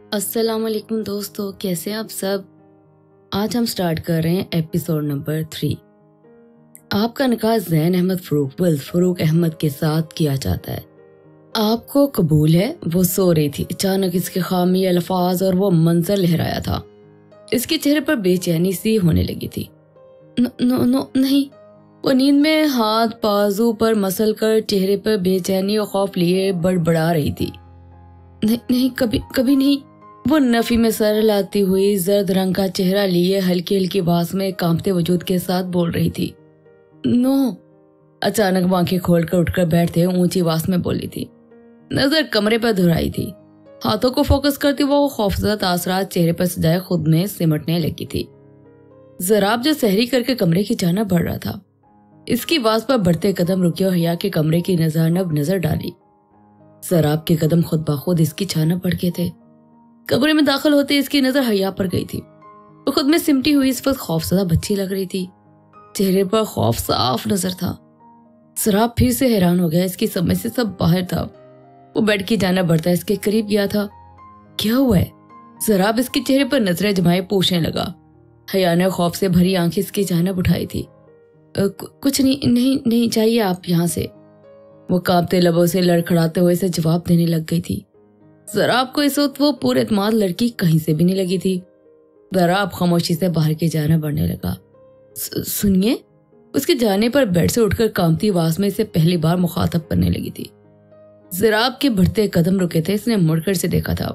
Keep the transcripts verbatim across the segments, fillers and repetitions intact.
अस्सलाम वालेकुम दोस्तों, कैसे हैं आप सब। आज हम स्टार्ट कर रहे हैं एपिसोड नंबर थ्री। आपका निकाह ज़ैन अहमद फरूक वल्द फरूक अहमद के साथ किया जाता है। आपको कबूल है। वो सो रही थी, अचानक इसके खामी अल्फाज और वो मंजर लहराया था। इसके चेहरे पर बेचैनी सी होने लगी थी। न, न, न, नहीं। वो नींद में हाथ बाजू पर मसल कर चेहरे पर बेचैनी और खौफ लिए बड़बड़ा रही थी। नहीं नहीं, कभी कभी नहीं। वो नफी में सर लाती हुई जर्द रंग का चेहरा लिए हल्की हल्की आवाज में कांपते वजूद के साथ बोल रही थी। नो। अचानक आंखें खोलकर उठकर बैठते ऊंची आवाज में बोली थी। नजर कमरे पर धुराई थी। हाथों को फोकस करती वो खौफजदा तासरात चेहरे पर सजाए खुद में सिमटने लगी थी। जराब जो सहरी करके कमरे की जाना बढ़ रहा था, इसकी आवाज पर बढ़ते कदम रुके और हया के कमरे की नजरनब नजर डाली। जराब के कदम खुद बाखुद इसकी छानब बढ़ गए थे। कमरे में दाखिल होते इसकी नजर हया पर गई थी। वो खुद में सिमटी हुई इस वक्त खौफजदा बच्ची लग रही थी। चेहरे पर खौफ साफ नजर था। जराब फिर से हैरान हो गया। इसकी समझ से सब बाहर था। वो बेड की जाना बढ़ता इसके करीब गया था। क्या हुआ है? जराब इसके चेहरे पर नजरें जमाए पूछने लगा। हया ने खौफ से भरी आंखें इसकी जानिब उठाई थी। कुछ नहीं नहीं नहीं चाहिए आप यहाँ से। वो कांपते लबों से लड़खड़ाते हुए इसे जवाब देने लग गई थी। जराब को इस वक्त वो पूरे एतमाद लड़की कहीं से भी नहीं लगी थी। जराब खामोशी से बाहर की जाना बढ़ने लगा। सुनिए। उसके जाने पर बेड से उठकर कांपती आवाज में इसे पहली बार मुखातब करने लगी थी। जराब के बढ़ते कदम रुके थे। इसने मुड़कर से देखा था।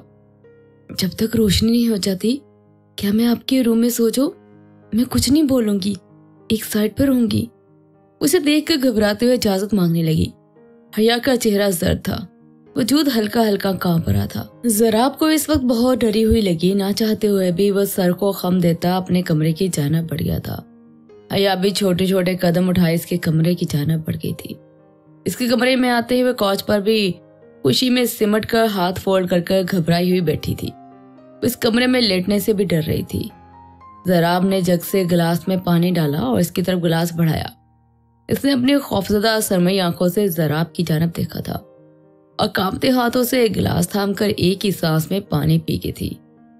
जब तक रोशनी नहीं हो जाती, क्या मैं आपके रूम में सो जाऊं? मैं कुछ नहीं बोलूंगी, एक साइड पर रहूंगी। उसे देखकर घबराते हुए इजाजत मांगने लगी। हया का चेहरा जर्द था। वजूद हल्का हल्का कांप रहा था। जराब को इस वक्त बहुत डरी हुई लगी। ना चाहते हुए भी वह सर को खम देता अपने कमरे की जानिब बढ़ गया था। हया भी छोटे छोटे कदम उठाए इसके कमरे की जानिब बढ़ गई थी। इसके कमरे में आते हुए कौच पर भी खुशी में सिमट कर हाथ फोल्ड कर कर घबराई हुई बैठी थी। इस कमरे में लेटने से भी डर रही थी। जराब ने जग से गिलास में पानी डाला और इसकी तरफ गिलास बढ़ाया। इसने अपनी खौफजदा सरमई आंखों से जराब की जानिब देखा था और कांपते हाथों से गिलास थाम कर एक ही सांस में पानी पी गई थी।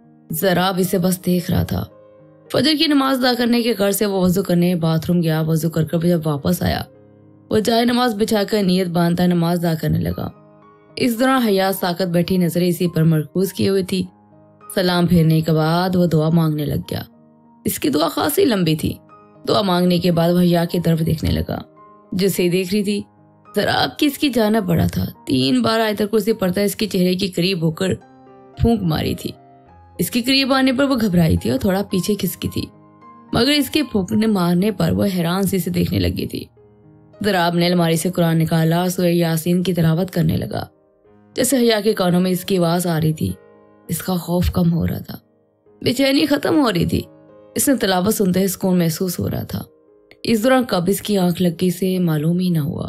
जराब इसे बस देख रहा था। फजर की नमाज अदा करने के घर से वो वजू करने बाथरूम गया। वजू कर कर जब वापस आया, वो जाए नमाज बिछाकर नियत बांधता नमाज अदा करने लगा। इस दौरान हया साकत बैठी नजरें इसी पर मरकूज किए हुई थी। सलाम फेरने के बाद वो दुआ मांगने लग गया। इसकी दुआ खासी लंबी थी। दुआ मांगने के बाद वह हया की तरफ देखने लगा, जिसे देख रही थी। जराब की इसकी जाना बड़ा था। तीन बार आयतल कुर्सी पढ़ता इसके चेहरे के करीब होकर फूंक मारी थी। इसके करीब आने पर वो घबराई थी और थोड़ा पीछे खिसकी थी, मगर इसके फूंकने मारने पर वह हैरान सी से देखने लगी थी। जराब ने अलमारी से कुरान निकाला और सूरह यासीन की तिलावत करने लगा। जैसे हया के कानों में इसकी आवाज आ रही थी, इसका खौफ कम हो रहा था, बेचैनी खत्म हो रही थी। इसने तिलावत सुनते ही सुकून महसूस हो रहा था। इस दौरान कब इसकी आंख लग गई से मालूम ही ना हुआ।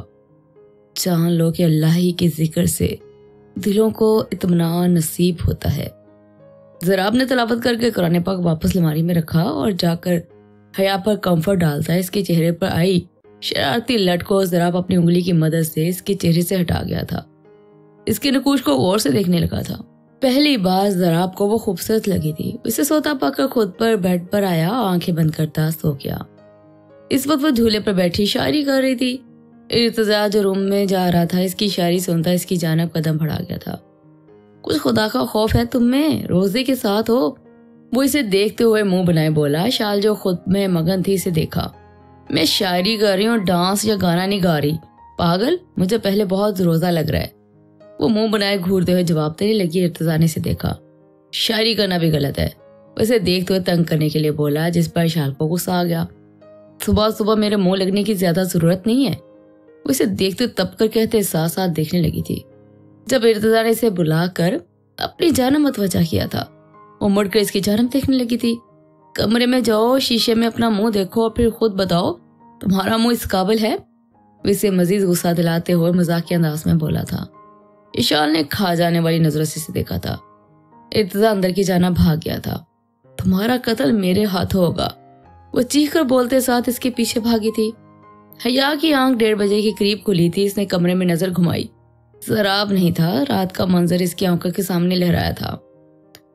जान लो कि अल्लाह ही के जिक्र से दिलों को इत्मीनान नसीब होता है। जराब ने तिलावत करके कुरान पाक वापस अलमारी में रखा और जाकर हया पर कंफर्ट डालता है इसके चेहरे पर आई शरारती लट को जराब अपनी उंगली की मदद से इसके चेहरे से हटा गया था। इसके नकूश को गौर से देखने लगा था। पहली बार जराब को वो खूबसूरत लगी थी। उसे सोता पाकर खुद पर बेड पर आया, आंखें बंद करता सो गया। इस वक्त वो झूले पर बैठी शायरी कर रही थी। इर्तिजा जो रूम में जा रहा था, इसकी शायरी सुनता इसकी जानिब कदम बढ़ा गया था। कुछ खुदा का खौफ है तुम में, रोजे के साथ हो। वो इसे देखते हुए मुंह बनाए बोला। शाल जो खुद में मगन थी इसे देखा। मैं शायरी कर रही हूँ, डांस या गाना नहीं गा रही, पागल। मुझे पहले बहुत रोजा लग रहा है। वो मुंह बनाए घूरते हुए जवाब देने लगी। इर्तिजा ने इसे देखा। शायरी करना भी गलत है। उसे देखते हुए तंग करने के लिए बोला, जिस पर शाल को गुस्सा आ गया। सुबह सुबह मेरे मुंह लगने की ज्यादा जरूरत नहीं है। उसे देखते तब कर कहते साथ साथ देखने लगी थी। जब इर्तिजा ने इसे बुलाकर अपनी जानिब मतवजा किया था, वो मुड़कर इसकी जानिब देखने लगी थी। कमरे में जाओ, शीशे में अपना मुंह देखो और फिर खुद बताओ तुम्हारा मुंह इस काबिल है। इसे मजीद गुस्सा दिलाते हुए मजाकिया अंदाज में बोला था। इशाल ने खा जाने वाली नजरों से इसे देखा था। इर्तिजा अंदर की जाना भाग गया था। तुम्हारा कत्ल मेरे हाथों होगा, वो चीख कर बोलते साथ इसके पीछे भागी थी। हया की आंख डेढ़ बजे के करीब खुली थी। इसने कमरे में नजर घुमाई। जराब नहीं था। रात का मंजर इसकी आंखों के सामने लहराया था।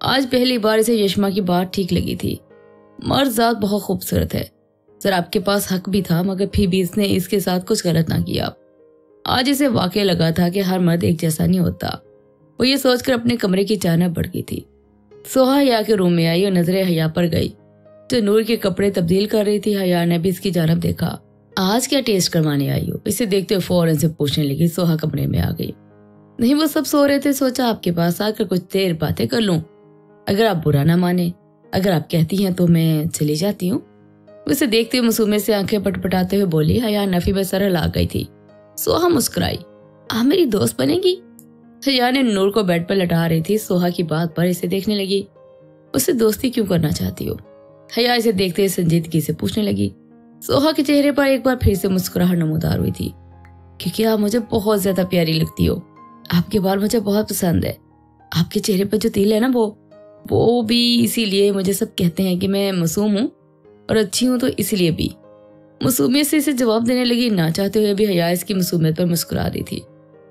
आज पहली बार इसे यशमा की बात ठीक लगी थी। मर्द जात बहुत खूबसूरत है, सर आपके पास हक भी था, मगर फिर भी इसने इसके साथ कुछ गलत ना किया। आज इसे वाकई लगा था कि हर मर्द एक जैसा नहीं होता। वो ये सोचकर अपने कमरे की जानब बढ़ गई थी। सोहा हया के रूम में आई और नजरें हया पर गई जो नूर के कपड़े तब्दील कर रही थी। हया ने भी इसकी जानब देखा। आज क्या टेस्ट करवाने आई हो? इसे देखते हुए फौरन से पूछने लगी। सोहा कमरे में आ गई। नहीं, वो सब सो रहे थे, सोचा आपके पास आकर कुछ देर बातें कर लूं। अगर आप बुरा ना माने, अगर आप कहती हैं तो मैं चली जाती हूँ। उसे देखते हुए मासूमे से आंखें पटपटाते हुए बोली। हया नफी में सरल आ गई थी। सोहा मुस्कुराई। आप मेरी दोस्त बनेगी? हया ने नूर को बेड पर लटा रही थी। सोहा की बात पर इसे देखने लगी। उससे दोस्ती क्यों करना चाहती हो? हया इसे देखते हुए संजीदगी से पूछने लगी। सोहा के चेहरे पर एक बार फिर से मुस्कुराहट नमूदार हुई थी। क्योंकि आप मुझे बहुत ज्यादा प्यारी लगती हो। आपके बाल मुझे बहुत पसंद है। आपके चेहरे पर जो तिल है ना, वो वो भी इसीलिए मुझे सब कहते हैं कि मैं मासूम हूँ और अच्छी हूँ, तो इसलिए भी। मासूमियत से इसे जवाब देने लगी। ना चाहते हुए भी हया इसकी मासूमियत पर मुस्कुरा दी थी।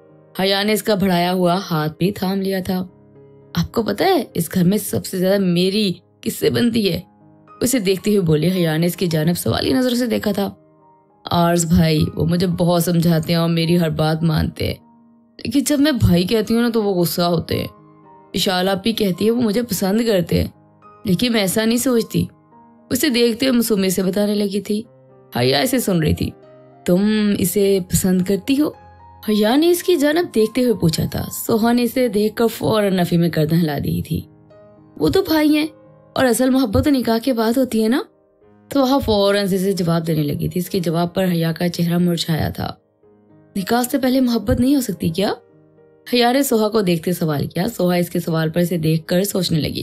हया ने इसका बढ़ाया हुआ हाथ भी थाम लिया था। आपको पता है इस घर में सबसे ज्यादा मेरी किससे बनती है? उसे देखते हुए बोली। हया ने इसकी जानिब सवाली नजर से देखा था। आर्स भाई, वो मुझे बहुत समझाते हैं और मेरी हर बात मानते हैं, लेकिन जब मैं भाई कहती हूँ ना तो वो गुस्सा होते हैं। विशाल आप भी कहती है वो मुझे पसंद करते हैं, लेकिन मैं ऐसा नहीं सोचती। उसे देखते हुए मासूमियत से बताने लगी थी। हया इसे सुन रही थी। तुम इसे पसंद करती हो? हया ने इसकी जानब देखते हुए पूछा था। सोहा ने इसे देखकर फौरन नफी में गर्दन हिला दी थी। वो तो भाई हैं और असल मोहब्बत तो निकाह के बाद होती है ना। तो वह फौरन से इसे जवाब देने लगी थी। इसके जवाब पर हया का चेहरा मुरझाया था। निकाह से पहले मोहब्बत नहीं हो सकती क्या? हया ने सोहा को देखते सवाल किया। सोहा इसके सवाल पर इसे देखकर सोचने लगी।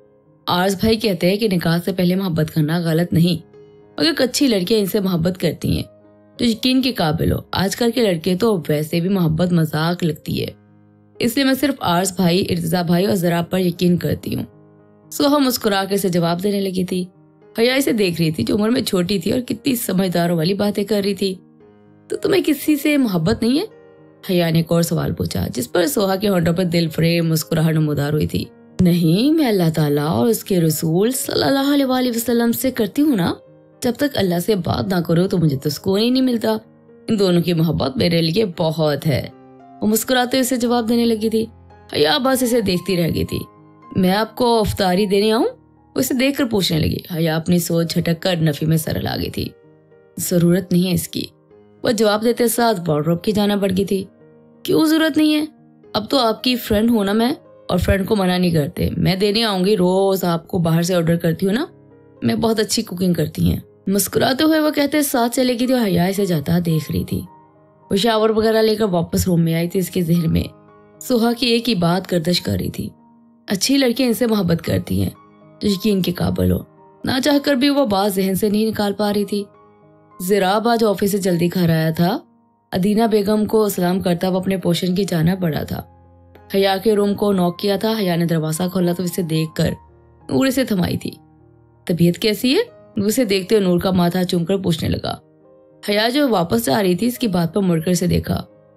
आर्स भाई कहते हैं कि निकाह से पहले मोहब्बत करना गलत नहीं, मगर अच्छी लड़कियां इनसे मोहब्बत करती हैं तो यकीन के काबिल हो। आजकल के लड़के तो वैसे भी मोहब्बत मजाक लगती है, इसलिए मैं सिर्फ आर्स भाई, इर्तिजा भाई और जरा पर यकीन करती हूँ। सोहा मुस्कुरा कर इसे जवाब देने लगी थी। हया इसे देख रही थी जो उम्र में छोटी थी और कितनी समझदारों वाली बातें कर रही थी। तो तुम्हें किसी से मोहब्बत नहीं है? हया ने एक और सवाल पूछा, जिस पर सोहा के होंठों पर दिल फरेब मुस्कुराहट नमूदार हुई थी। नहीं, मैं अल्लाह ताला और उसके रसूल सल्लल्लाहु अलैहि वसल्लम से करती हूँ ना। जब तक अल्लाह से बात ना करो तो मुझे तो सुकून ही नहीं मिलता। इन दोनों की मोहब्बत मेरे लिए बहुत है। वो मुस्कुराते हुए इसे जवाब देने लगी थी। हया बस इसे देखती रह गई थी। मैं आपको अफ्तारी देने आऊं? उसे देखकर पूछने लगी। हया अपनी सोच झटक कर नफी में सरल आ गई थी। जरूरत नहीं है इसकी, वह जवाब देते साथ वार्डरोब की जाना बढ़ गई थी। क्यों जरूरत नहीं है? अब तो आपकी फ्रेंड हो ना मैं, और फ्रेंड को मना नहीं करते। मैं देने आऊंगी, रोज आपको बाहर से ऑर्डर करती हूँ ना। मैं बहुत अच्छी कुकिंग करती हैं। मुस्कुराते हुए वो कहते साथ चले गई थी और हया इसे जाता देख रही थी। वो शावर वगैरह लेकर वापस रूम में आई थी। इसके जहन में सोहा की एक ही बात गर्दिश कर रही थी। अच्छी लड़कियां इनसे मोहब्बत करती हैं तो यकीन के काबिल हो। ना चाहकर भी वो बात जहन से नहीं निकाल पा रही थी। जिराब आज ऑफिस से जल्दी घर आया था। अदीना बेगम को सलाम करता वो अपने पोर्शन की जाना पड़ा था। हया के रूम को नॉक किया था। हया ने दरवाजा खोला तो इसे देखकर नूर से थमाई थी। तबीयत कैसी है? उसे देखते हुए नूर का माथा चूमकर पूछने लगा। हया जो वापस जा रही थी इसकी बात पर मुड़कर से देखा।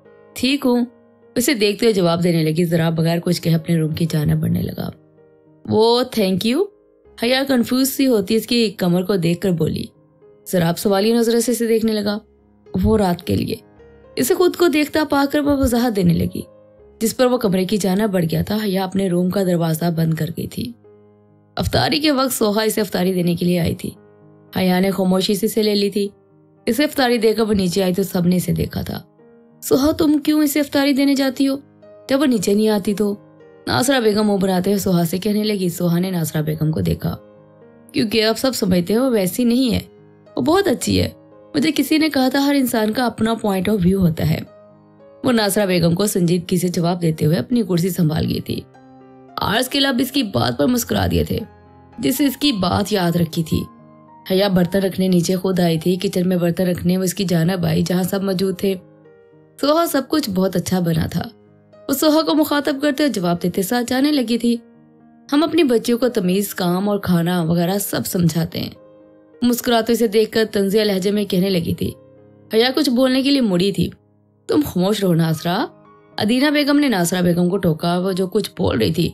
ठीक हूँ, उसे देखते हुए जवाब देने लगी। जरा बगैर कुछ कहे अपने रूम की जाना बढ़ने लगा। वो थैंक यू। हया कंफ्यूज सी होती इसकी कमर को देखकर बोली। जरा सवाली नजर से इसे देखने लगा। वो रात के लिए। इसे खुद को देखता पाकर वह वजाहत देने लगी, जिस पर वो कमरे की जाना बढ़ गया था। हया अपने रूम का दरवाजा बंद कर गई थी। अफ्तारी के वक्त सोहा इसे अफ्तारी देने के लिए आई थी। हया ने खामोशी से इसे ले ली थी। इसे अफ्तारी देकर वो नीचे आई तो सबने इसे देखा था। सोहा तुम क्यों इसे अफ्तारी देने जाती हो? जब वो नीचे नहीं आती तो नासरा बेगम मुंह बनाते हुए सोहा से कहने लगी। सोहा ने नासरा बेगम को देखा। क्योंकि आप सब समझते हो वो वैसी नहीं है, वो बहुत अच्छी है। मुझे किसी ने कहा था हर इंसान का अपना पॉइंट ऑफ व्यू होता है। वो नासरा बेगम को संजीदगी से जवाब देते हुए अपनी कुर्सी संभाल गई थी। आर्स के लब इसकी बात पर मुस्कुरा दिए थे, जिससे इसकी बात याद रखी थी। हया बर्तन रखने नीचे खुद आई थी। किचन में बर्तन रखने वो इसकी जानब आई जहाँ सब मौजूद थे। सोहा सब कुछ बहुत अच्छा बना था। वो सोहा को मुखातब करते और जवाब देते साथ जाने लगी थी। हम अपनी बच्चियों को तमीज, काम और खाना वगैरह सब समझाते हैं। मुस्कुराते इसे देखकर तंजिया लहजे में कहने लगी थी। हया कुछ बोलने के लिए मुड़ी थी। तुम खामोश रहो नासरा। अदीना बेगम ने नासरा बेगम को टोका। वो जो कुछ बोल रही थी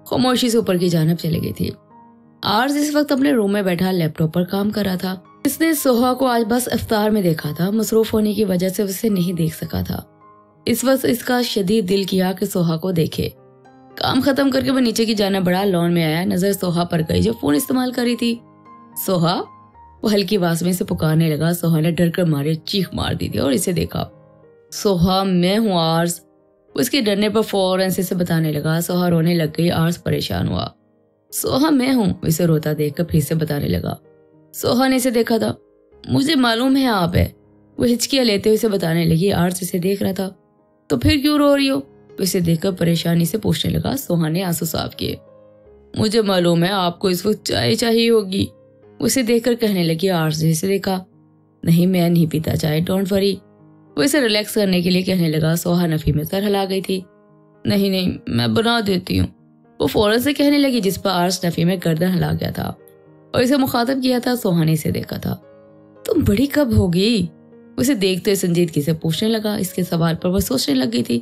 खामोशी से ऊपर की जानब चली गई थी। आर्ज इस वक्त अपने रूम में बैठा लैपटॉप पर काम कर रहा था। इसने सोहा को आज बस इफ्तार में देखा था, मसरूफ होने की वजह से उसे नहीं देख सका था। इस वक्त इसका शदीद दिल किया कि सोहा को देखे। काम खत्म करके वो नीचे की जाना बढ़ा, लॉन में आया। नजर सोहा पर गई जो फोन इस्तेमाल कर रही थी। सोहा, वो हल्की आवाज में से पुकारने लगा। सोहा ने डर कर मारे चीख मार दी थी और इसे देखा। सोहा, मैं हूँ आर्ज। उसके डरने पर फौरन से इसे बताने लगा। सोहा रोने लग गई। आर्ज परेशान हुआ। सोहा, मैं हूँ, इसे रोता देखकर फिर से बताने लगा। सोहा ने इसे देखा था। मुझे मालूम है आप है, वो हिचकियां लेते हुए इसे बताने लगी। आर्ज इसे देख रहा था। तो फिर क्यों रो रही हो? उसे देखकर परेशानी से पूछने लगा। सोहा ने आंसू साफ किए। मुझे मालूम है आपको इस वक्त चाय चाहिए होगी, उसे देखकर कहने लगी। आर्ज ने इसे देखा। नहीं, मैं नहीं पीता चाय, डोंट वरी, वो इसे रिलैक्स करने के लिए कहने लगा। सोहा नफी में सर हिला गई थी। नहीं नहीं, मैं बना देती हूँ, वो फौरन से कहने लगी, जिस पर आर्ज नफी में गर्दन हिला गया था और इसे मुखातब किया था। सोहा ने इसे देखा था। तुम बड़ी कब होगी? उसे देखते हुए संजीदगी से पूछने लगा। इसके सवाल पर वह सोचने लग गई थी।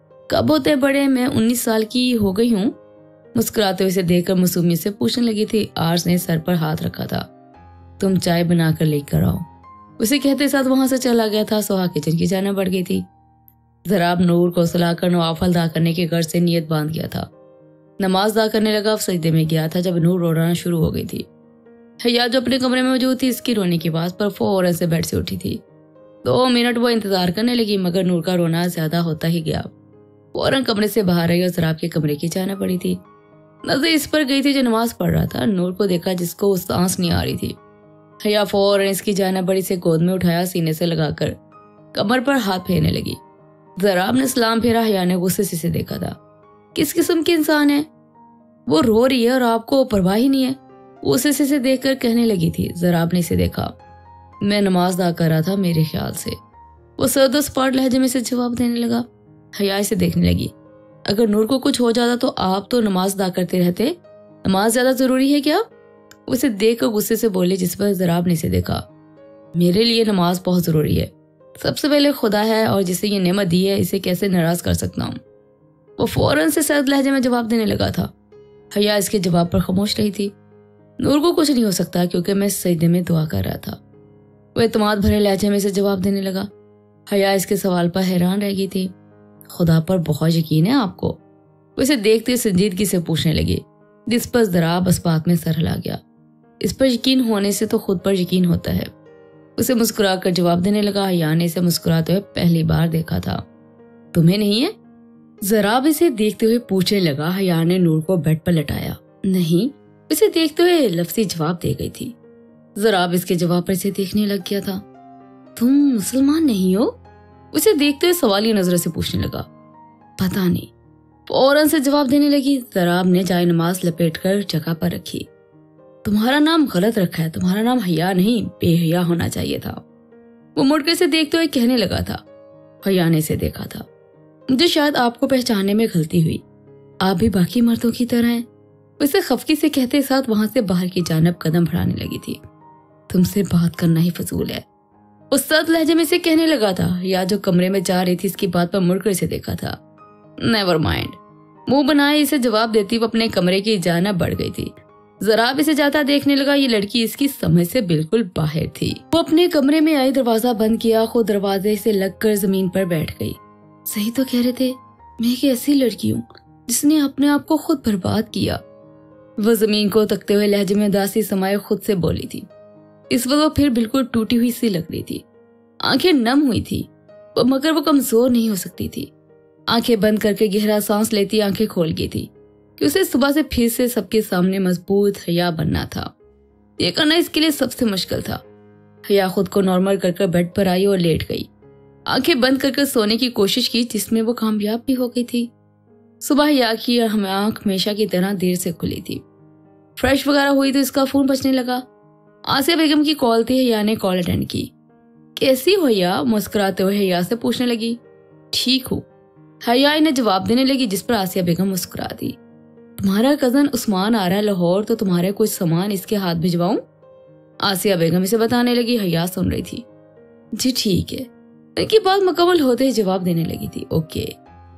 कब होते बड़े? मैं उन्नीस साल की हो गई हूँ, मुस्कुराते हुए इसे देखकर मासूमियत से पूछने लगी थी। आर्ज ने सर पर हाथ रखा था। तुम चाय बनाकर लेकर आओ, उसे कहते साथ वहां से चला गया था। सोहा किचन की जाना बढ़ गई थी। जराब नूर को सुलाकर नवाफल अदा करने के गर्ज से नियत बांध गया था। नमाज अदा करने लगा। अब सजदे में गया था जब नूर रोना शुरू हो गई थी। हया जो अपने कमरे में मौजूद थी, इसकी रोने की आवाज पर फौरन से बेड से उठी थी। दो मिनट वो इंतजार करने लगी, मगर नूर का रोना ज्यादा होता ही गया। फौरन कमरे से बाहर आई और जराब के कमरे की जाना पड़ी थी। नजर इस पर गई थी जो नमाज पढ़ रहा था। नूर को देखा जिसको उस सांस नहीं आ रही थी। हया फौरन इसकी जाना बड़ी से गोद में उठाया, सीने से लगाकर कमर पर हाथ फेरने लगी। जराब ने सलाम फेरा। हया ने गुस्से से इसे देखा था। किस किस्म की इंसान है? वो रो रही है और आपको परवाह ही नहीं है, उसे से देखकर कहने लगी थी। जराब ने इसे देखा। मैं नमाज अदा कर रहा था मेरे ख्याल से, वो सर्दो सपाट लहजे में से जवाब देने लगा। हया इसे देखने लगी। अगर नूर को कुछ हो जाता तो आप तो नमाज अदा करते रहते, नमाज ज्यादा जरूरी है क्या? उसे देखकर गुस्से से बोले, जिस पर जराब ने इसे देखा। मेरे लिए नमाज बहुत जरूरी है। सबसे पहले खुदा है और जिसे ये नेमत दी है, इसे कैसे नाराज कर सकता हूँ? वो फौरन से सर्द लहजे में जवाब देने लगा था। हया इसके जवाब पर खामोश रही थी। नूर को कुछ नहीं हो सकता क्योंकि मैं सजदे में दुआ कर रहा था, वो एतमाद भरे लहजे में से जवाब देने लगा। हया इसके सवाल पर हैरान रह गई थी। खुदा पर बहुत यकीन है आपको? वो इसे देखते संजीदगी से पूछने लगी, जिस पर जराब इस बात में सर हिला गया। इस पर यकीन होने से तो खुद पर यकीन होता है, उसे मुस्कुरा कर जवाब देने लगा। हया ने इसे मुस्कुराते हुए पहली बार देखा था। तुम्हें नहीं है? जराब इसे देखते हुए पूछने लगा। हया ने नूर को बेड पर लटाया। नहीं, इसे देखते हुए लफ्ज़ी जवाब दे गई थी। जराब इसके जवाब पर इसे देखने लग गया था। तुम मुसलमान नहीं हो? उसे देखते हुए सवालिया नजरों से पूछने लगा। पता नहीं, फौरन से जवाब देने लगी। जराब ने जाए नमाज लपेट कर जगह पर रखी। तुम्हारा नाम गलत रखा है, तुम्हारा नाम हया नहीं बेहया होना चाहिए था, वो मुड़कर से देखते हुए कहने लगा था। हया ने इसे देखा था। मुझे शायद आपको पहचानने में गलती हुई, आप भी बाकी मर्दों की तरह हैं, उसे खफकी से कहते साथ वहां से बाहर की जानब कदम बढ़ाने लगी थी। तुमसे बात करना ही फजूल है, उस सख्त लहजे में से कहने लगा था। या जो कमरे में जा रही थी इसकी बात पर मुड़कर इसे देखा था। नेवर माइंड, मुंह बनाए इसे जवाब देती वो अपने कमरे की जानब बढ़ गई थी। जराब इसे जाता देखने लगा। ये लड़की इसकी समझ से बिल्कुल बाहर थी। वो अपने कमरे में आई, दरवाजा बंद किया, खुद दरवाजे से लगकर जमीन पर बैठ गई। सही तो कह रहे थे, मैं एक ऐसी लड़की हूँ जिसने अपने आप को खुद बर्बाद किया, वो जमीन को तकते हुए लहजे में उदासी समाये खुद से बोली थी। इस वक्त वो फिर बिल्कुल टूटी हुई सी लग रही थी। आंखें नम हुई थी वो, मगर वो कमजोर नहीं हो सकती थी। आंखें बंद करके गहरा सांस लेती आंखें खोल गई थी कि उसे सुबह से फिर से सबके सामने मजबूत हया बनना था। ये करना इसके लिए सबसे मुश्किल था। हया खुद को नॉर्मल करके बेड पर आई और लेट गई। आंखें बंद करके सोने की कोशिश की, जिसमें वो कामयाब भी हो गई थी। सुबह हया की आंख हमेशा की तरह देर से खुली थी। फ्रेश वगैरह हुई तो इसका फोन बजने लगा। आसिया बेगम की कॉल थी। हया ने कॉल अटेंड की। कैसी हो हया? मुस्कुराते हुए हया से पूछने लगी। ठीक हूँ, हया ने जवाब देने लगी, जिस पर आसिया बेगम मुस्कुरा दी। तुम्हारा कजन उस्मान आ रहा है लाहौर, तो तुम्हारे कुछ सामान इसके हाथ भिजवाऊं? आसिया बेगम इसे बताने लगी। हया सुन रही थी। जी ठीक है, इनकी बात मुकम्मल होते ही जवाब देने लगी थी। ओके।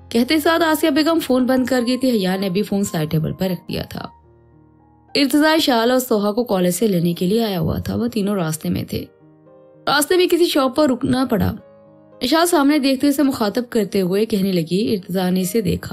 कहते साथ आसिया बेगम फोन बंद कर गई थी। हया ने भी फोन साइड टेबल पर रख दिया था। इर्तिजा, इशाल और सोहा को कॉलेज से लेने के लिए आया हुआ था। वह तीनों रास्ते में थे। रास्ते में किसी शॉप पर रुकना पड़ा। इशाल सामने देखते हुए मुखातब करते हुए कहने लगी। इर्तिजा ने इसे देखा।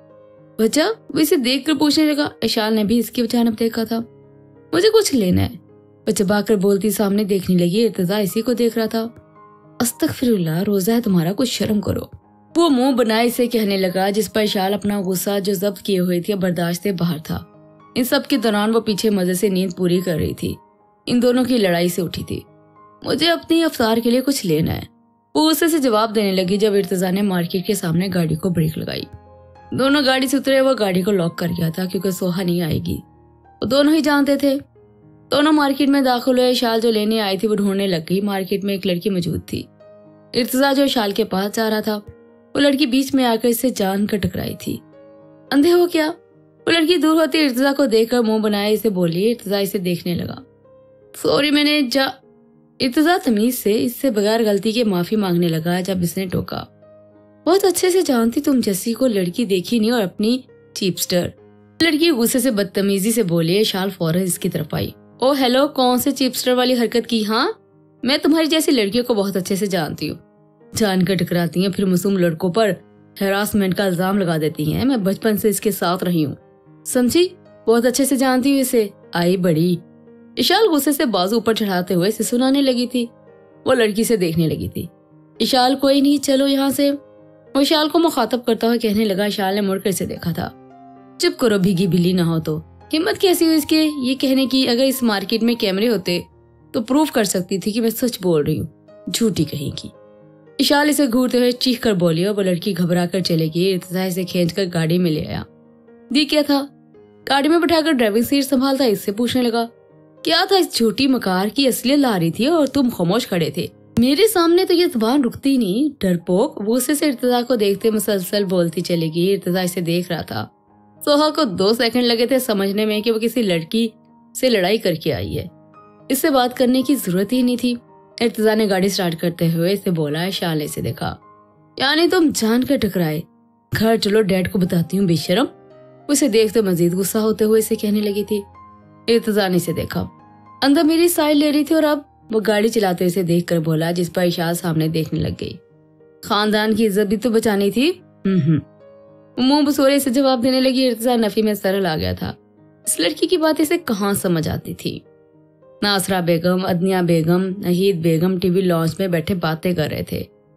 वजह? वो इसे देख कर पूछने लगा। इशाल ने भी इसकी जानब देखा था। मुझे कुछ लेना है, वह चबाकर बोलती सामने देखने लगी। इर्तिजा इसी को देख रहा था। अस्तगफिरुल्लाह, रोजा है तुम्हारा, कुछ शर्म करो। वो मुंह बनाए इसे कहने लगा, जिस पर इशाल अपना गुस्सा जो जब्त किए हुए थे बर्दाश्त से बाहर था। इन सब के दौरान वो पीछे मजे से नींद पूरी कर रही थी। इन दोनों की लड़ाई से उठी थी। मुझे अपनी अफ्तार के लिए कुछ लेना है, वो गुस्से से जवाब देने लगी जब इर्तिजा ने मार्केट के सामने गाड़ी को ब्रेक लगाई। दोनों गाड़ी से उतरे। वो गाड़ी को लॉक कर गया था क्योंकि सोहा नहीं आएगी। वो दोनों ही जानते थे। दोनों मार्केट में दाखिल हुए। इशाल जो लेने आई थी वो ढूंढने लग गई। मार्केट में एक लड़की मौजूद थी। इर्तिजा जो इशाल के पास जा रहा था, वो लड़की बीच में आकर इससे जान कर टकराई थी। अंधे हो क्या? वो लड़की दूर होती इर्तिजा को देखकर मुंह बनाए इसे बोली। इर्तिजा इसे देखने लगा। सॉरी, मैंने जा इर्तिजा तमीज से इससे बगैर गलती के माफी मांगने लगा जब इसने टोका। बहुत अच्छे से जानती तुम जैसी को लड़की देखी नहीं और अपनी चीपस्टर। लड़की गुस्से से बदतमीजी से बोली। इशाल फौरन इसकी तरफ आई। ओ हेलो, कौन से चीपस्टर वाली हरकत की? हाँ, मैं तुम्हारी जैसी लड़कियों को बहुत अच्छे से जानती हूँ। जानकर टकराती हैं, फिर मासूम लड़कों पर हैरासमेंट का इल्जाम लगा देती हैं। मैं बचपन से इसके साथ रही हूँ, समझी? बहुत अच्छे से जानती हूँ इसे। आई बड़ी। इशाल गुस्से से बाजू ऊपर चढ़ाते हुए इसे सुनाने लगी थी। वो लड़की से देखने लगी थी। इशाल, कोई नहीं, चलो यहाँ से। वो इशाल को मुखातब करता हुआ कहने लगा। इशाल ने मुड़कर इसे देखा था। चुप करो, भीगी बिल्ली ना हो तो। हिम्मत कैसी हुई इसके ये कहने की? अगर इस मार्केट में कैमरे होते तो प्रूफ कर सकती थी कि मैं सच बोल रही हूँ। झूठी कहेगी। इशाल इसे घूरते हुए चीख कर बोली और वो लड़की घबरा कर चले गई। इर्तिजा इसे खींच कर गाड़ी में ले आया। दी क्या था? गाड़ी में बैठाकर ड्राइविंग सीट संभालता इससे पूछने लगा, क्या था इस झूठी मकार की असलियत ला रही थी और तुम खामोश खड़े थे। मेरे सामने तो ये जुबान रुकती नहीं, डरपोक। गुस्से से इर्तिजा को देखते मुसलसल बोलती चलेगी। इर्तिजा इसे देख रहा था। सोहा को दो सेकंड लगे थे समझने में कि वो किसी लड़की से लड़ाई करके आई है। इससे बात करने की जरूरत ही नहीं थी। इर्तिजा ने गाड़ी स्टार्ट करते हुए इसे बोला। इशाल ने इसे देखा। यानी तुम जान कर टकराए? घर चलो, डैड को बताती हूँ, बेशरम। उसे देखते मजीद गुस्सा होते हुए इसे कहने लगी थी। इर्तिजा ने इसे देखा। अंदर मेरी साइड ले रही थी और अब वो गाड़ी चलाते इसे देख कर बोला, जिस पर इशाल सामने देखने लग गई। खानदान की इज्जत भी तो बचानी थी। हम्म मुंह बसोरे से जवाब देने लगी। इर्तिजा नफी में सरल आ गया था। इस लड़की की बात इसे कहाँ समझ आती थी। नासरा बेगम, अदनिया बेगम, नहीद बेगम टीवी लॉन्च में बैठे बातें कर रहे थे।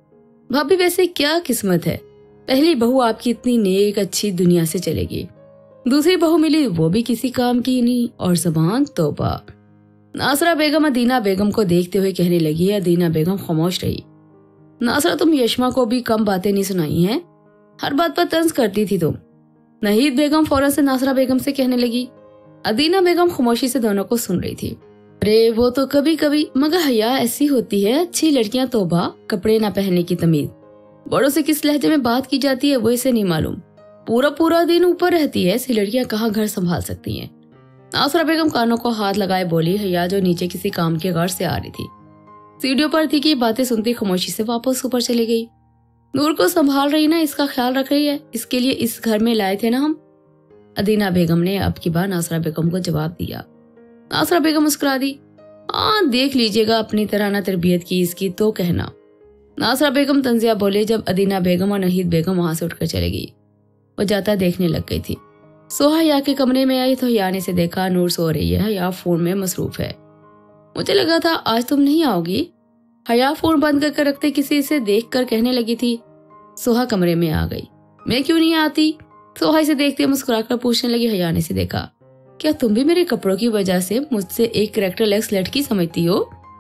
भाभी, वैसे क्या किस्मत है, पहली बहू आपकी इतनी नेक अच्छी दुनिया से चलेगी। दूसरी बहू मिली, वो भी किसी काम की नहीं। और ज़बान, तौबा। नासरा बेगम अदीना बेगम को देखते हुए कहने लगी। अदीना बेगम खामोश रही। नासरा, तुम यशमा को भी कम बातें नहीं सुनाई हैं, हर बात पर तंज करती थी तुम। नहीद बेगम फौरन से नासरा बेगम से कहने लगी। अदीना बेगम खामोशी से दोनों को सुन रही थी। अरे वो तो कभी कभी, मगर हया ऐसी होती है, अच्छी लड़कियां तौबा, कपड़े ना पहनने की तमीज। बड़ों से किस लहजे में बात की जाती है वो इसे नहीं मालूम। पूरा पूरा दिन ऊपर रहती है, ऐसी लड़कियां कहाँ घर संभाल सकती हैं। नासरा बेगम कानों को हाथ लगाए बोली। हया जो नीचे किसी काम के घर से आ रही थी, सीढ़ियों पर थी कि बातें सुनती खामोशी से वापस ऊपर चली गई। नूर को संभाल रही ना, इसका ख्याल रख रही है, इसके लिए इस घर में लाए थे ना हम। अदीना बेगम ने अब की बार नासरा बेगम को जवाब दिया। नासरा बेगम मुस्कुरा दी। हाँ, देख लीजिएगा, अपनी तरह ना तरबियत की इसकी तो कहना। नासरा बेगम तंजिया बोले जब अदीना बेगम और नहीद बेगम वहां से उठकर चले गई। वो जाता देखने लग गई थी। सोहा हया के कमरे में आई तो हया ने से देखा नूर सो रही है, हया फोन में मसरूफ है। मुझे लगा था आज तुम नहीं आओगी। हया फोन बंद करके रखते किसी से देख कर कहने लगी थी। सोहा कमरे में आ गई। मैं क्यों नहीं आती? सोहा इसे देखते मुस्कुराकर पूछने लगी। हया ने से देखा। क्या तुम भी मेरे कपड़ों की वजह से मुझसे एक कैरेक्टरलेस लड़की समझती हो?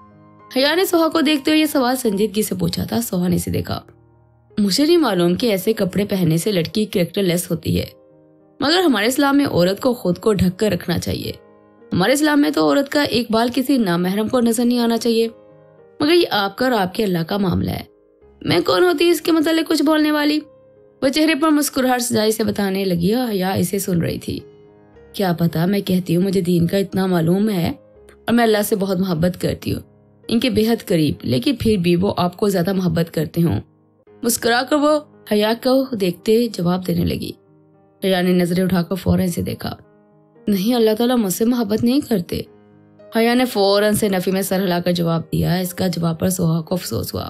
हया ने सोहा को देखते हुए यह सवाल संजीदगी से पूछा था। सोहा ने से देखा। मुझे नहीं मालूम कि ऐसे कपड़े पहनने से लड़की कैरेक्टरलेस होती है, मगर हमारे इस्लाम में औरत को खुद को ढक कर रखना चाहिए। हमारे इस्लाम में तो औरत का एक बाल किसी नामहरम को नजर नहीं आना चाहिए, मगर ये आपका और आपके अल्लाह का मामला है। मैं कौन होती इसके मतलब कुछ बोलने वाली? वह चेहरे पर मुस्कुराहट सजाई से बताने लगी और हया इसे सुन रही थी। क्या पता, मैं कहती हूँ मुझे दीन का इतना मालूम है और मैं अल्लाह से बहुत मोहब्बत करती हूँ, इनके बेहद करीब, लेकिन फिर भी वो आपको ज्यादा मोहब्बत करते हों। मुस्कुरा कर वो हया को देखते जवाब देने लगी। हया ने नजरें उठाकर फौरन से देखा। नहीं, अल्लाह ताला मुझसे मोहब्बत नहीं करते। हया ने फौरन से नफी में सर हिलाकर जवाब दिया। इसका जवाब पर सोहा को अफसोस हुआ।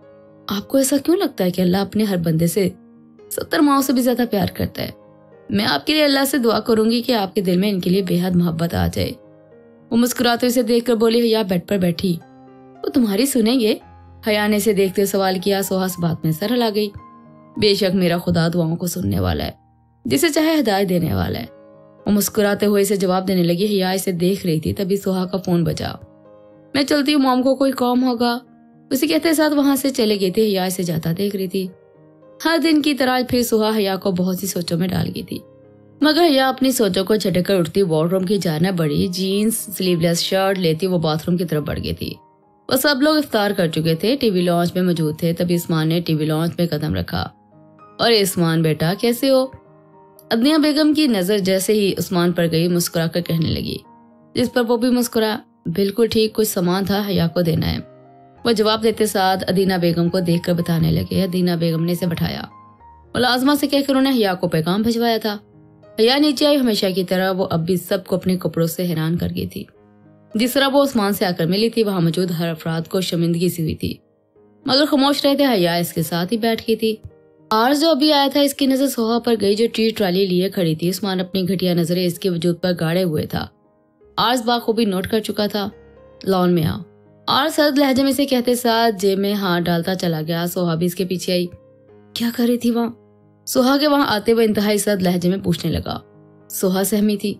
आपको ऐसा क्यों लगता है कि अल्लाह अपने हर बंदे से सत्तर माओं से भी ज्यादा प्यार करता है? मैं आपके लिए अल्लाह से दुआ करूंगी कि आपके दिल में इनके लिए बेहद मोहब्बत आ जाए। वो मुस्कुराते उसे देखकर बोली। हया बेड पर बैठी। वो तुम्हारी सुनेंगे? हया ने इसे देखते हुए सवाल किया। सोहा इस बात में सर हिला गई। बेशक मेरा खुदा दुआओं को सुनने वाला है, जिसे चाहे हिदायत देने वाला है। वो मुस्कुराते हुए इसे जवाब देने लगी। हया इसे देख रही थी, तभी सोहा का फोन बजा। मैं चलती हूँ, मॉम को कोई काम होगा, उसे कहते साथ वहां से चले गए थे। हया इसे जाता देख रही थी। हर दिन की तरह फिर सोहा हया को बहुत सी सोचों में डाल गई थी, मगर हया अपनी सोचों को झटक कर उठती वॉर्डरूम की जाना बढ़ी। जीन्स स्लीवलेस शर्ट लेती वो बाथरूम की तरफ बढ़ गई थी। वो सब लोग इफ्तार कर चुके थे, टीवी लॉन्च में मौजूद थे। तभी उस्मान ने टीवी लॉन्च में कदम रखा। और उस्मान बेटा कैसे हो? अदनिया बेगम की नजर जैसे ही उस्मान पर गई, मुस्कुरा कर कहने लगी, जिस पर वो भी मुस्कुरा। बिल्कुल ठीक, कुछ सामान था, हया को देना है। वो जवाब देते साथ अदीना बेगम को देखकर बताने लगे। अदीना बेगम ने इसे बैठाया। मुलाजमा से कहकर उन्हें हया को पैगाम भिजवाया था। हया नीचे आई। हमेशा की तरह वो अब भी सबको अपने कपड़ों से हैरान कर गई थी। जिस तरह वो उस्मान से आकर मिली थी, वहां मौजूद हर अफराद को शर्मिंदगी सी हुई थी, मगर खामोश रहते हया इसके साथ ही बैठ गई थी। आर्ज जो अभी आया था, इसकी नजर सोहा पर गई जो टी ट्रॉली लिए खड़ी थी। उस्मान अपनी घटिया नजरें इसके वजूद पर गाड़े हुए था। आर्ज बाखूबी नोट कर चुका था। लॉन में आओ, आर्ज सर्द लहजे में से कहते साथ जेब में हाथ डालता चला गया। सोहा भी इसके पीछे आई। क्या कर रही थी वहां? सोहा के वहां आते हुए इंतहाई सर्द लहजे में पूछने लगा। सोहा सहमी थी,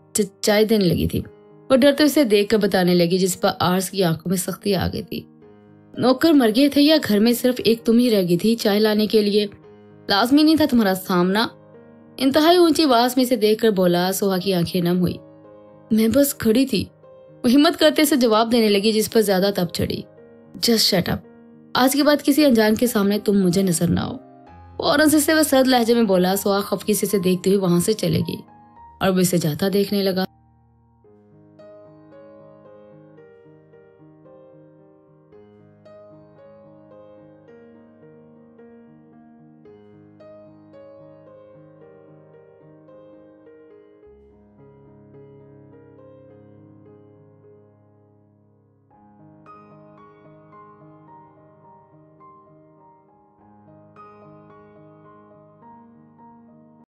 चाय देने लगी थी। वो डरते उसे देख कर बताने लगी, जिस पर आर्ज की आंखों में सख्ती आ गई थी। नौकर मर गए थे या घर में सिर्फ एक तुम ही रह गई थी चाय लाने के लिए? लाजमी नहीं था तुम्हारा सामना? इंतहाई ऊंची आवाज में से देखकर बोला। सोहा की आंखें नम हुई। मैं बस खड़ी थी, वो हिम्मत करते से जवाब देने लगी, जिस पर ज्यादा तप चढ़ी। जस्ट शट अप, आज के बाद किसी अनजान के सामने तुम मुझे नजर ना हो। फौरन से वह सर्द लहजे में बोला। सोहा खफकी से देखते हुए वहां से चले गई और वो इसे जाता देखने लगा।